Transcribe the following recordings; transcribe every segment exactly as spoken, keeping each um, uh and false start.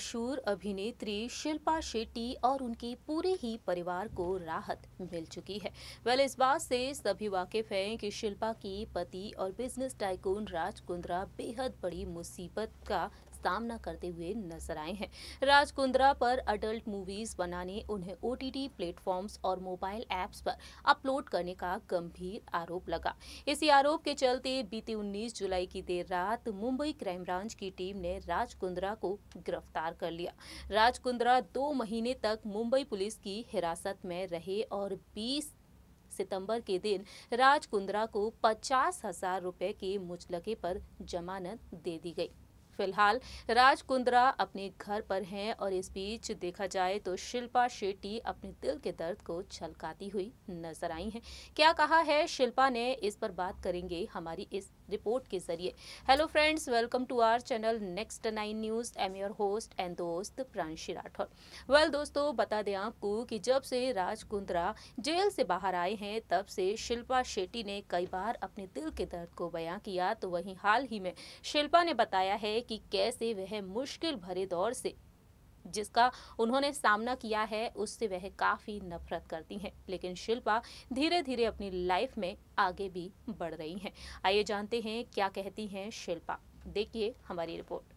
मशहूर अभिनेत्री शिल्पा शेट्टी और उनके पूरे ही परिवार को राहत मिल चुकी है। वेल इस बात से सभी वाकिफ हैं कि शिल्पा की पति और बिजनेस टाइकून राज कुंद्रा बेहद बड़ी मुसीबत का सामना करते हुए नजर आए हैं। राज कुंद्रा पर अडल्ट मूवीज बनाने, उन्हें ओटीटी प्लेटफॉर्म्स और मोबाइल ऐप्स पर अपलोड करने का गंभीर आरोप लगा। इसी आरोप के चलते बीते उन्नीस जुलाई की देर रात मुंबई क्राइम ब्रांच की टीम ने राज कुंद्रा को गिरफ्तार कर लिया। राज कुंद्रा दो महीने तक मुंबई पुलिस की हिरासत में रहे और बीस सितंबर के दिन राज कुंद्रा को पचास हजार रुपए के मुचलके पर जमानत दे दी गई। फिलहाल राज कुंद्रा अपने घर पर हैं और इस बीच देखा जाए तो शिल्पा शेट्टी अपने दिल के दर्द को छलकाती हुई नजर आई हैं। क्या कहा है शिल्पा ने, इस पर बात करेंगे हमारी इस रिपोर्ट के जरिए। Hello friends, welcome to our channel next nine news. I am your host and दोस्त प्रांशी राठौर। वेल दोस्तों, बता दें आपको कि जब से राज कुंद्रा जेल से बाहर आए हैं तब से शिल्पा शेट्टी ने कई बार अपने दिल के दर्द को बयां किया। तो वहीं हाल ही में शिल्पा ने बताया है कि कैसे वह मुश्किल भरे दौर से जिसका उन्होंने सामना किया है उससे वह काफी नफरत करती हैं, लेकिन शिल्पा धीरे धीरे अपनी लाइफ में आगे भी बढ़ रही हैं। आइए जानते हैं क्या कहती हैं शिल्पा। देखिए हमारी रिपोर्ट।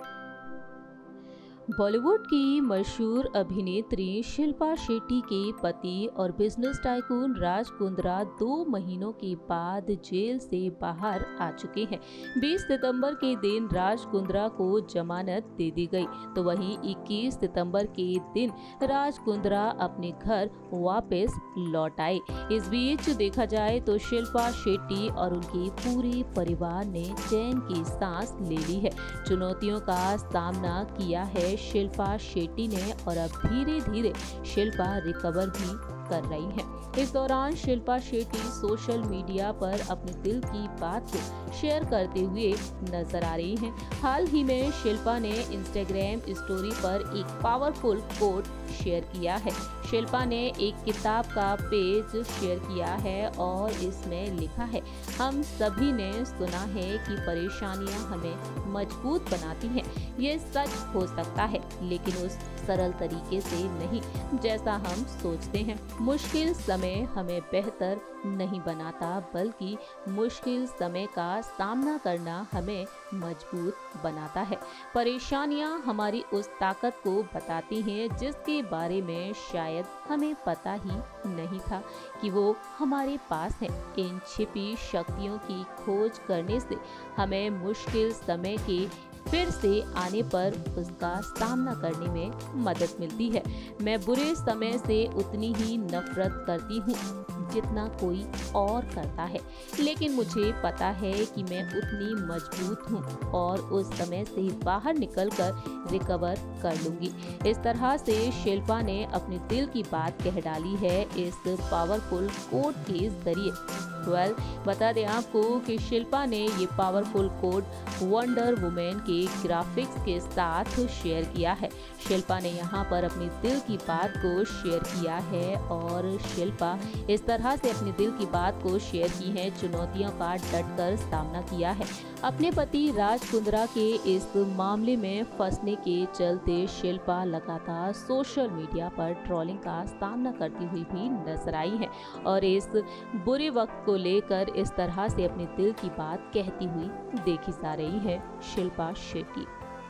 बॉलीवुड की मशहूर अभिनेत्री शिल्पा शेट्टी के पति और बिजनेस टाइकून राज कुंद्रा दो महीनों के बाद जेल से बाहर आ चुके हैं। बीस सितंबर के दिन राज कुंद्रा को जमानत दे दी गई, तो वहीं इक्कीस सितंबर के दिन राज कुंद्रा अपने घर वापस लौट आए। इस बीच देखा जाए तो शिल्पा शेट्टी और उनके पूरे परिवार ने चैन की सांस ले ली है। चुनौतियों का सामना किया है शिल्पा शेट्टी ने और अब धीरे धीरे शिल्पा रिकवर भी कर रही हैं। इस दौरान शिल्पा शेट्टी सोशल मीडिया पर अपने दिल की बात को शेयर करते हुए नजर आ रही हैं। हाल ही में शिल्पा ने इंस्टाग्राम स्टोरी पर एक पावरफुल कोट शेयर किया है। शिल्पा ने एक किताब का पेज शेयर किया है और इसमें लिखा है, हम सभी ने सुना है कि परेशानियां हमें मजबूत बनाती हैं। ये सच हो सकता है, लेकिन उस सरल तरीके से नहीं जैसा हम सोचते हैं। मुश्किल समय हमें बेहतर नहीं बनाता, बल्कि मुश्किल समय का सामना करना हमें मजबूत बनाता है। परेशानियां हमारी उस ताकत को बताती हैं जिसके बारे में शायद हमें पता ही नहीं था कि वो हमारे पास है। इन छिपी शक्तियों की खोज करने से हमें मुश्किल समय के फिर से आने पर उसका सामना करने में मदद मिलती है। मैं बुरे समय से उतनी ही नफरत करती हूँ जितना कोई और करता है, लेकिन मुझे पता है कि मैं उतनी मजबूत हूँ और उस समय से बाहर निकलकर रिकवर कर लूंगी। इस तरह से शिल्पा ने अपने दिल की बात कह डाली है इस पावरफुल कोट के जरिए। वेल बता दें आपको कि शिल्पा ने ये पावरफुल कोड वंडर वुमेन के ग्राफिक्स के साथ शेयर किया है। शिल्पा ने यहाँ पर अपने दिल की बात को शेयर किया है और शिल्पा इस तरह से अपने दिल की बात को शेयर की है। चुनौतियों का डटकर सामना किया है। अपने पति राज कुंद्रा के इस मामले में फंसने के चलते शिल्पा लगातार सोशल मीडिया पर ट्रोलिंग का सामना करती हुई भी नजर आई है और इस बुरे वक्त को लेकर इस तरह से अपने दिल की बात कहती हुई देखी जा रही है शिल्पा शेट्टी।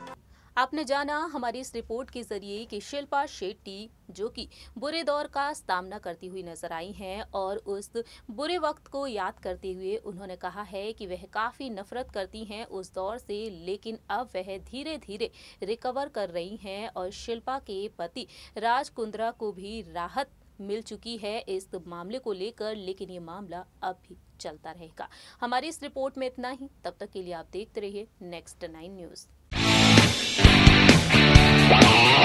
आपने जाना हमारी इस रिपोर्ट के जरिए कि शिल्पा शेट्टी जो कि बुरे दौर का सामना करती हुई नजर आई हैं और उस बुरे वक्त को याद करते हुए उन्होंने कहा है कि वह काफ़ी नफरत करती हैं उस दौर से, लेकिन अब वह धीरे धीरे रिकवर कर रही हैं और शिल्पा के पति राज कुंद्रा को भी राहत मिल चुकी है इस मामले को लेकर, लेकिन ये मामला अब भी चलता रहेगा। हमारी इस रिपोर्ट में इतना ही। तब तक के लिए आप देखते रहिए नेक्स्ट नाइन न्यूज़।